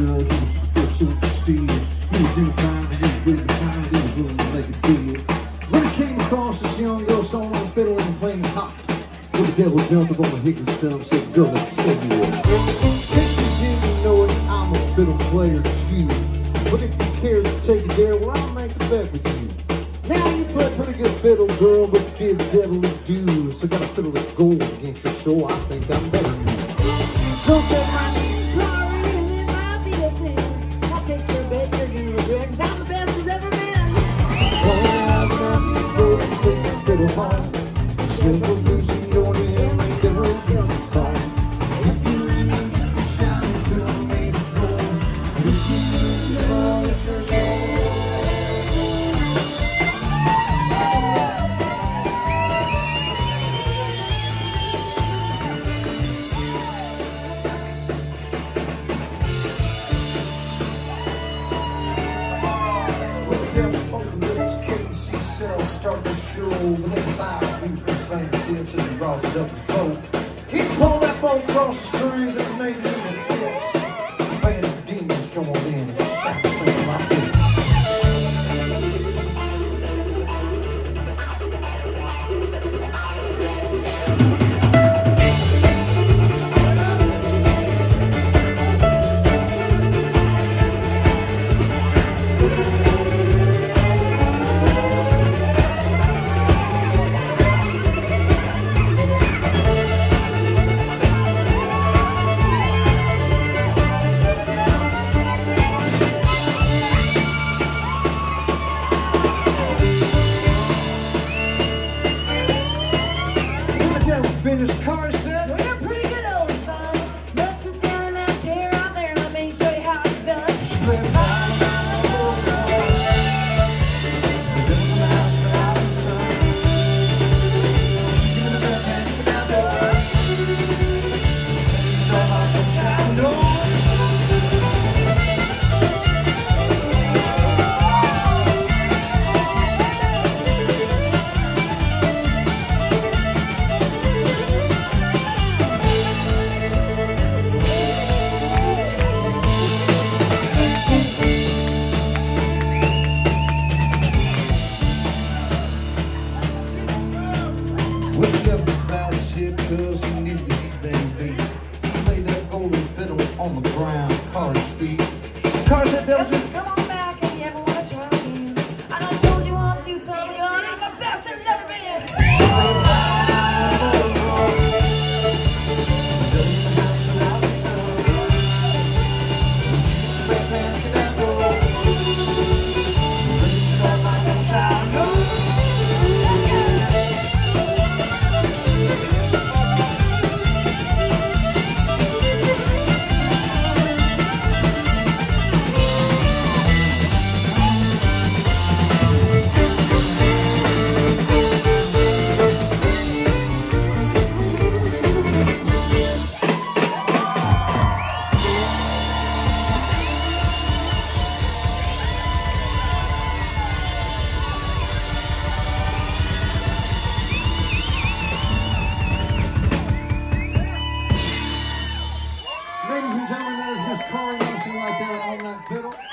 good. He was the first super steed. He was in the mind, he was way behind, he was willing to make a deal. When he came across this young girl sawing on a fiddle and playing hot, well, the devil jumped up on the hickory stump, said, "Girl, let me tell you what." Guess you didn't know it, I'm a fiddle player too. But if you care to take it there, well, I'll make a bet with you. Now you play pretty good fiddle, girl, but give the devil his due. So got a fiddle of gold against your show, I think I'm better than you. Don't say my name's Laurie and it might be a sin. I'll take your bet, you're gonna regret, 'cause I'm the best who's ever been. Well, I'm not going to take the fiddle home. Silver losing your name, make every guess call. If you really get the shine, girl, make it go. If you lose it all, it's your soul. Start the show with a fire, blue for his fingertips as he roused up his boat. He pulled that boat across the strings and made it into a kiss. A band of demons joined in and sang something like this. Finished car said, "Well, you're pretty good, old son. Let's sit down in that chair out there and let me show you how it's done." she flipped by the old car. There was a house for out in the sun. She gave me the bell and you down there. You don't like no child, no. Cause he knew that he'd been beat. He laid that golden fiddle on the ground, Car's feet. Car said, "They'll just come on back if you ever want to try again. I done told you once, you son of a gun, I'm the best there's ever been." She went by the road. Down in the house but out in the sun. She went back in that road. Raised it up like a child, no. Ladies and gentlemen, that is Miss Corey Nelson right there on that fiddle.